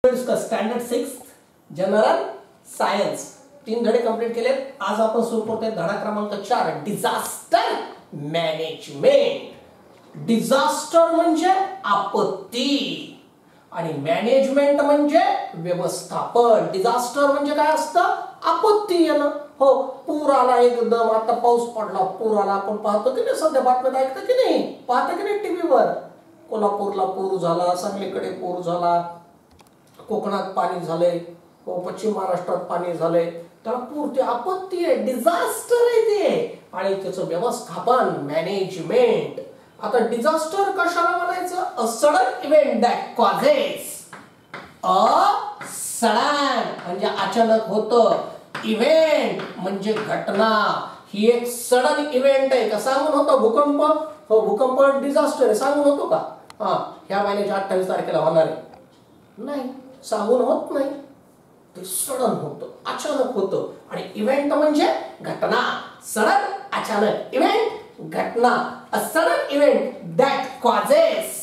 Standard 6 general science 3 धडे complete केले। आज आपण सुरू करतोय धडा क्रमांक 4 डिझास्टर मॅनेजमेंट। डिझास्टर म्हणजे आपत्ती आणि मॅनेजमेंट म्हणजे व्यवस्थापन। डिझास्टर म्हणजे काय असतं? आपत्ती येणं। हो, पूर आला एकदम, आता पाऊस पडला, पूर आला, आपण पाहतो की नाही, सध्या बातम्यात ऐकतं की नाही, पाहतं की नाही टीव्हीवर, कोल्हापूरला पूर झाला, सांगलीकडे पूर झाला, कोकणात पाणी झाले, पश्चिम महाराष्ट्रात पाणी झाले, त्याला पूर, ते आपत्ती आहे, डिझास्टर आहे ते, आणि त्याचं व्यवस्थापन मॅनेजमेंट। आता डिझास्टर कशाला म्हणायचं? A sudden event that causes, a sudden म्हणजे अचानक होतं, इव्हेंट म्हणजे घटना, ही एक सडन इव्हेंट आहे। का सांगून होतं भूकंप? हो, भूकंप डिझास्टर आहे, सांगून होतो का? ह्या महिन्याच्या 28 तारखेला होणार आहे, नाही, सांगून होत नाही, ते सडन होतं, अचानक होतं। आणि इव्हेंट म्हणजे घटना, सडन अचानक, इव्हेंट घटना, a sudden event that causes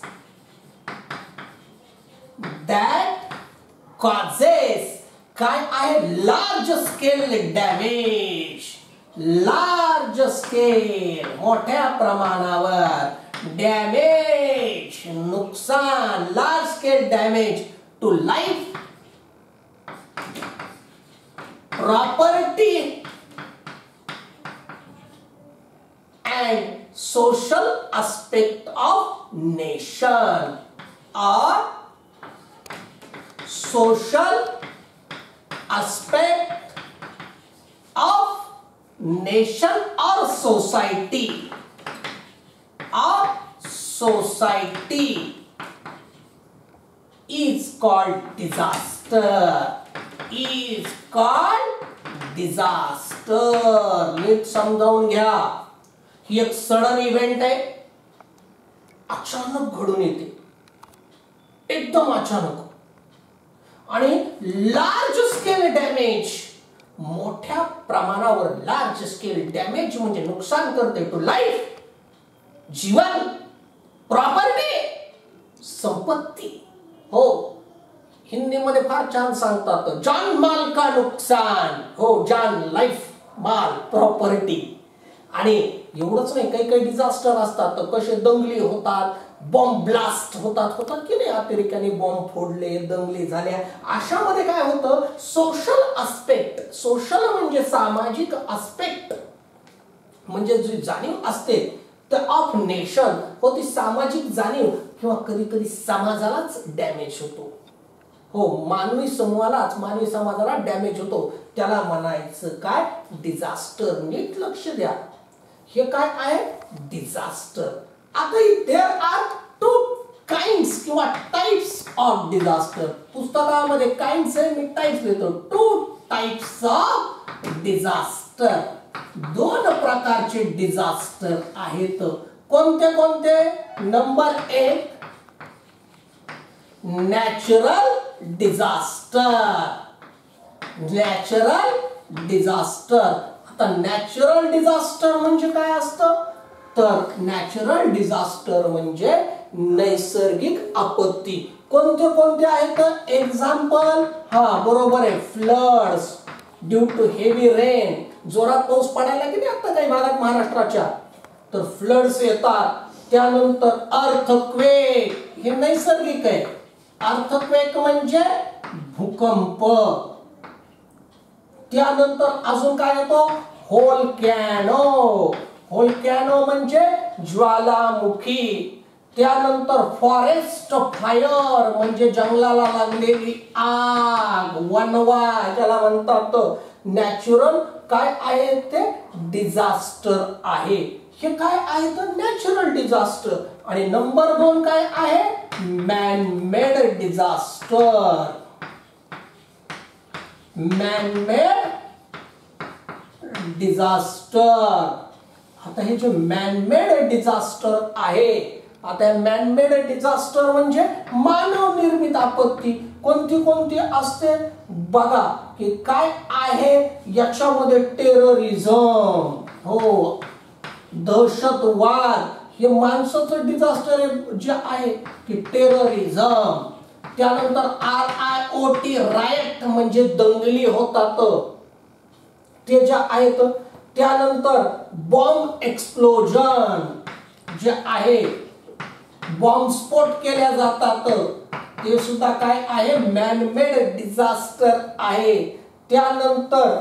काय आहे? Large scale damage, large scale मोठ्या प्रमाणावर, डॅमेज नुकसान, large scale damage to life, property and social aspect of nation, or social aspect of nation or society, is called disaster, is called disaster। नीट समजावून घ्या, ही एक sudden event आहे, अचानक घडून येते, एकदम अचानक, आणि लार्ज स्केल डॅमेज, मोठ्या प्रमाणावर, लार्ज स्केल डॅमेज म्हणजे नुकसान करते, टू लाईफ, जीवन, प्रॉपर्टी, संपत्ती। हो, हिंदीमध्ये फार छान सांगतात, जान माल का नुकसान, हो, जान, लाईफ, माल, प्रॉपर्टी। आणि एवढंच नाही, काही काही डिझास्टर असतात, कसे दंगली होतात, बॉम्ब ब्लास्ट होतात की नाही, अमेरिकेने बॉम्ब फोडले, दंगली झाल्या, अशामध्ये काय होतं? सोशल अस्पेक्ट, सोशल म्हणजे सामाजिक, अस्पेक्ट म्हणजे जी जाणीव असते ऑफ नेशन, हो, ती सामाजिक जाणीव किंवा कधी कधी समाजालाच डॅमेज होतो, हो, मानवी समूहालाच, मानवी समाजाला डॅमेज होतो, त्याला म्हणायचं काय? डिझास्टर। नीट लक्ष द्या, हे काय आहे? डिझास्टर। आता देयर आर टू काइंड्स किंवा टाइप्स ऑफ डिझास्टर। पुस्तकामध्ये काइंड्स आहे, मी टाइप्स लिहितो, टू टाइप्स ऑफ डिझास्टर, दोन प्रकारचे डिझास्टर आहेत। कोणते कोणते? Number 1 natural disaster, natural disaster. आता नॅचरल डिझास्टर म्हणजे काय असतं? तर नॅचरल डिझास्टर म्हणजे नैसर्गिक आपत्ती। कोणते कोणते आहेत? एक्झाम्पल, बरोबर आहे, floods due to heavy rain, जोरात पाऊस पडायला की नाही आता काही भागात महाराष्ट्राच्या, तर फ्लड्स येतात। त्यानंतर अर्थक्वेक, हे नैसर्गिक आहे, अर्थक्वेक म्हणजे भूकंप। त्यानंतर अजून काय येतो? व्होल्कॅनो, व्होल्कॅनो म्हणजे ज्वालामुखी। त्यानंतर फॉरेस्ट फायर म्हणजे जंगलाला लागलेली आग, वणवा ज्याला म्हणतात। नॅचरल काय आहे? ते डिझास्टर आहे। हे काय आहे? तर नॅचरल डिझास्टर। आणि नंबर 2 काय आहे? Man made disaster, man made disaster. आता हे जे मॅन मेड डिझास्टर आहे, आता मॅन मेड डिझास्टर म्हणजे मानव निर्मित आपत्ती। कोणती कोणती असते बघा, की काय आहे याच्यामध्ये? टेररिझम, हो, दहशतवाद, हे माणसाचं डिझास्टर जे आहे की टेररिझम, त्यानंतर RIOT रायट म्हणजे दंगली होतात ते ज्या आहेत. त्यानंतर बॉम्ब एक्सप्लोजन जे आहे, बॉम्बस्फोट केल्या जातात, ते सुद्धा काय आहे, मॅनमेड डिझास्टर आहे. त्यानंतर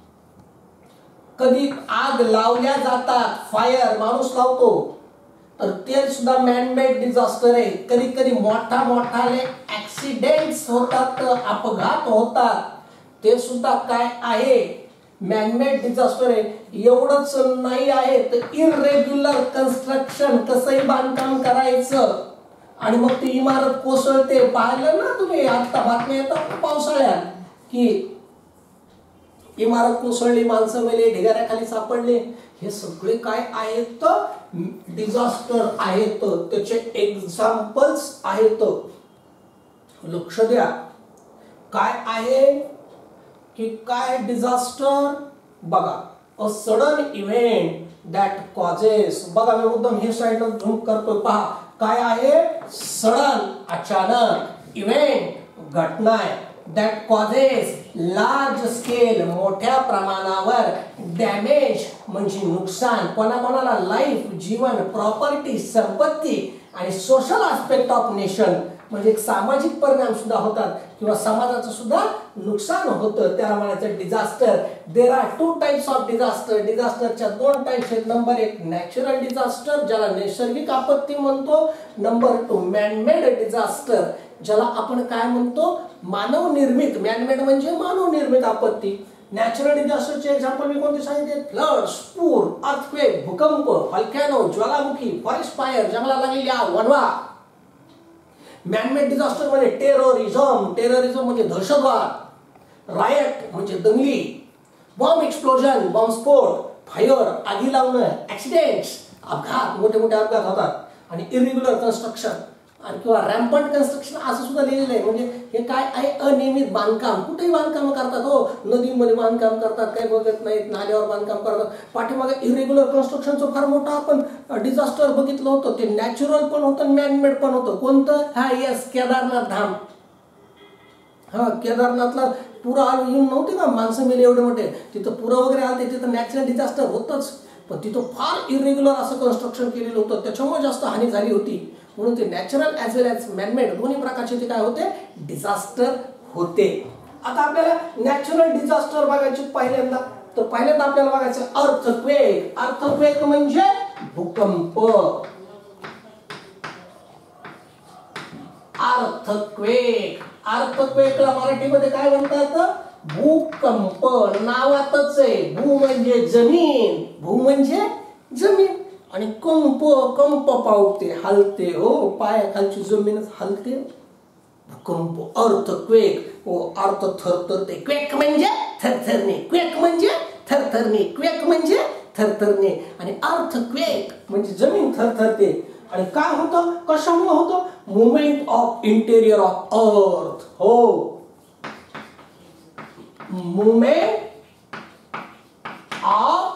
कधी आग लावल्या जातात, फायर माणूस लावतो, तर ते सुद्धा मॅनमेड डिझास्टर आहे. कधी कधी मोठाले ऍक्सिडेंट्स होतात, अपघात होतात, ते सुद्धा काय आहे, मॅनमेड डिझास्टर आहे. एवढंच नाही आहे तर इरेग्युलर कन्स्ट्रक्शन, कसंही बांधकाम करायचं आणि मग ती इमारत कोसळते. पाहिलं ना तुम्ही, आता बातम्या येतात पावसाळ्यात की इमारत कोसळली, माणसं मेले, ढिगाऱ्याखाली सापडले. हे सगळे काय आहेत, डिझास्टर आहेत. त्याचे एक्झाम्पल्स आहेत. लक्ष द्या काय आहे की काय डिझास्टर. बघा, a sudden event that causes, बघा मी मुद्दाम हे साइडला झूम करतोय, पहा काय आहे, सडन अचानक, इव्हेंट घटना आहे, दॅट कॉजेस लार्ज स्केल मोठ्या प्रमाणावर, डॅमेज म्हणजे नुकसान, कोणाकोणाला, लाईफ जीवन, प्रॉपर्टी संपत्ती, आणि सोशल आस्पेक्ट ऑफ नेशन म्हणजे एक सामाजिक परिणाम सुद्धा होतात किंवा समाजाचं सुद्धा नुकसान होतं, त्याला म्हणायचं disaster. There are two types of disaster. डिझास्टरच्या दोन टाइप्स आहेत. नंबर एक नॅचरल डिझास्टर ज्याला नैसर्गिक आपत्ती म्हणतो. नंबर 2 मॅनमेड डिझास्टर ज्याला आपण काय म्हणतो, मानव निर्मित. मॅनमेड म्हणजे मानव निर्मित आपत्ती. नॅचरल डिझास्टरचे एक्झाम्पल मी कोणते सांगितले, फ्लड्स, पूर, अर्थक्वेक, भूकंप, व्हॉल्कॅनो, ज्वालामुखी, फॉरेस्ट फायर, जंगलाला लागलेली आग, वणवा. मॅनमेड डिझास्टर म्हणजे टेररिझम, टेररिझम म्हणजे दहशतवाद, रायट म्हणजे दंगली, बॉम्ब एक्सप्लोजन बॉम्बस्फोट, फायर आगी लावणं, ऍक्सिडेंट्स अपघात, मोठे मोठे अपघात होतात, आणि इरेग्युलर कन्स्ट्रक्शन आणि किंवा रॅम्पंट कन्स्ट्रक्शन असं सुद्धा लिहिलेलं आहे. म्हणजे हे काय आहे, अनियमित बांधकाम. कुठेही बांधकाम करतात हो, नदीमध्ये बांधकाम करतात, काही बघत नाहीत, नाल्यावर बांधकाम करतात. पाठीमागे इरेग्युलर कन्स्ट्रक्शनचं फार मोठं आपण डिझास्टर बघितलं होतं. ते नॅचरल पण होतं, मॅनमेड पण होतं. कोणतं, हा यस, केदारनाथ धाम. हा, केदारनाथला पुरा येऊन नव्हते का, माणसं मेले एवढे मोठे, तिथं पुरा वगैरे आले, तिथं नॅचरल डिझास्टर होतच, पण तिथं फार इरेग्युलर असं कन्स्ट्रक्शन केलेलं होतं, त्याच्यामुळे जास्त हानी झाली होती. म्हणून ते natural as well as man made दोन्ही प्रकारचे ते काय होते, डिझास्टर होते. आता आपल्याला नॅचरल डिझास्टर बघायचे पहिल्यांदा, तर पहिल्यांदा आपल्याला बघायचं अर्थक्वेक. अर्थक्वेक म्हणजे भूकंप. अर्थक्वेक, अर्थक्वेकला मराठीमध्ये काय म्हणतात, भूकंप. नावातच आहे, भू म्हणजे जमीन, भू म्हणजे जमीन, आणि कंप, कंप पावते, हलते, हो, पायाखालची जमीनच हलते, भूकंप. अर्थक्वेक, हो, अर्थ थरथरते. क्वेक म्हणजे थरथरणे, क्वेक म्हणजे थरथरणे, क्वेक म्हणजे थरथरणे, आणि अर्थक्वेक म्हणजे जमीन थरथरते. आणि काय होतं, कशामुळे होतं, movement of interior of earth. हो, movement of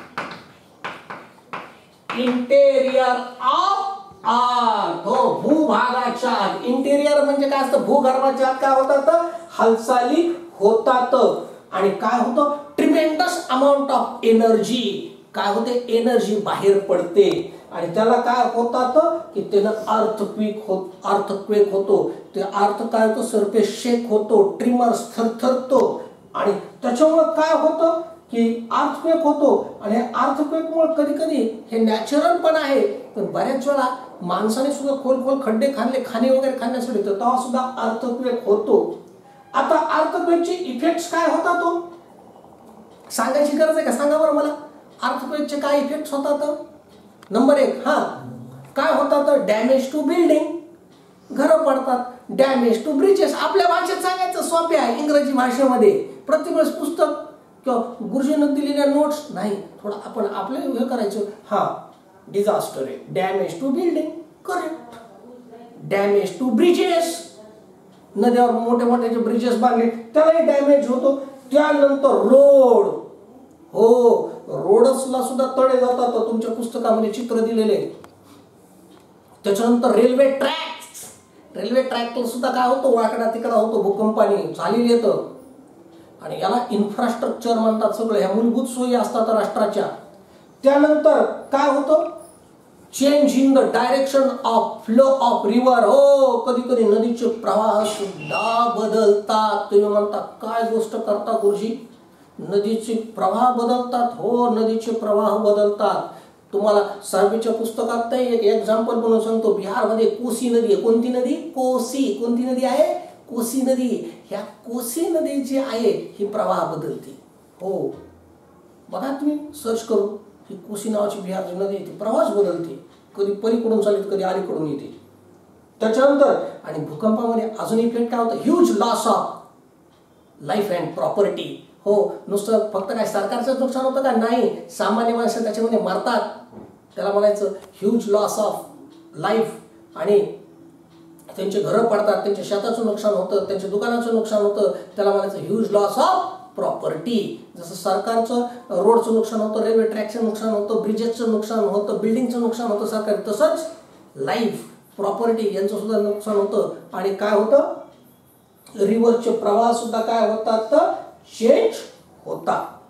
interior of earth. हो, भूभागाच्या आत. इंटेरियर म्हणजे काय असतं, भूगर्भाच्या आत काय होतात, हालचाली होतात. आणि काय होतं, ट्रिमेंडस अमाऊंट ऑफ एनर्जी, काय होते, एनर्जी बाहेर पडते, आणि त्याला काय होतात की त्यानं अर्थक्वेक होतो. ते अर्थ काय होतो, सरफेस शेक होतो, ट्रिमर्स थरथरतो, आणि त्याच्यामुळे काय होतं की अर्थक्वेक होतो. आणि अर्थक्वेकमुळे कधी कधी हे नॅचरल पण आहे, पण बऱ्याच वेळा माणसाने सुद्धा खोल खोल खड्डे खाल्ले, खाणे वगैरे खाण्यासाठी, तर तेव्हा सुद्धा अर्थक्वेक होतो. आता अर्थक्वेकचे इफेक्ट्स काय होतात, तो सांगायची गरज आहे का, सांगा बरं मला. अर्थक्वेकचे काय इफेक्ट्स होतात. नंबर 1, हा काय होतात, डॅमेज टू बिल्डिंग, घरं पडतात. डॅमेज टू ब्रिजेस, आपल्या भाषेत सांगायचं सोपे आहे, इंग्रजी भाषेमध्ये प्रत्येक पुस्तक किंवा गुरुजीनं दिलेल्या नोट्स नाही, थोडं आपण आपलं हे करायचं. हा, डिझास्टर आहे, damage to building, correct. Damage to bridges, नद्यावर मोठे मोठे जे ब्रिजेस बांधले त्यालाही डॅमेज होतो. त्यानंतर रोड, हो, रोडसला सुद्धा तडे जातात, तुमच्या पुस्तकामध्ये चित्र दिलेले. त्याच्यानंतर रेल्वे ट्रॅक्स, रेल्वे ट्रॅकला सुद्धा काय होतं, वाकडा तिकडा होतो, भूकंपाने चालेल येतं. आणि याला इन्फ्रास्ट्रक्चर म्हणतात. सगळं ह्या मूलभूत सोयी असतात राष्ट्राच्या. त्यानंतर काय होतं, change in the direction of flow of river. हो, कधी कधी नदीचे प्रवाह सुद्धा बदलतात. तुम्ही म्हणता काय गोष्ट करता गुरुजी, नदीचे प्रवाह बदलतात? हो, नदीचे प्रवाह बदलतात. तुम्हाला सर्वेच्या पुस्तकात एक एक्झाम्पल म्हणून सांगतो. बिहारमध्ये कोसी नदी आहे. कोणती नदी? कोसी. कोणती नदी आहे? कोसी नदी. ह्या कोसी नदी जी आहे ही प्रवाह बदलते. हो, बघा तुम्ही सर्च करून, ही कोसी नावाची बिहारची नदी ती प्रवाह बदलते. कधी पलीकडून चालते, कधी अलीकडून येते. त्याच्यानंतर आणि भूकंपामध्ये अजून इफेक्ट काय होतं, huge loss of life and property. हो, नुसतं फक्त काय सरकारचं नुकसान होतं का? नाही, सामान्य माणसं त्याच्यामध्ये मरतात. त्याला म्हणायचं ह्यूज लॉस ऑफ लाईफ. आणि त्यांचे घरं पडतात, त्यांच्या शेताचं नुकसान होतं, त्यांच्या दुकानाचं नुकसान होतं. त्याला म्हणायचं ह्यूज लॉस ऑफ प्रॉपर्टी. जसं सरकारचं रोडचं नुकसान होतं, रेल्वे ट्रॅकचं नुकसान होतं, ब्रिजेसचं नुकसान होतं, बिल्डिंगचं नुकसान होतं सरकारी, तसंच लाईफ, प्रॉपर्टी यांचं सुद्धा नुकसान होतं. आणि काय होतं, रिव्हरचे प्रवाह सुद्धा काय होतात, तर चेंज होतात.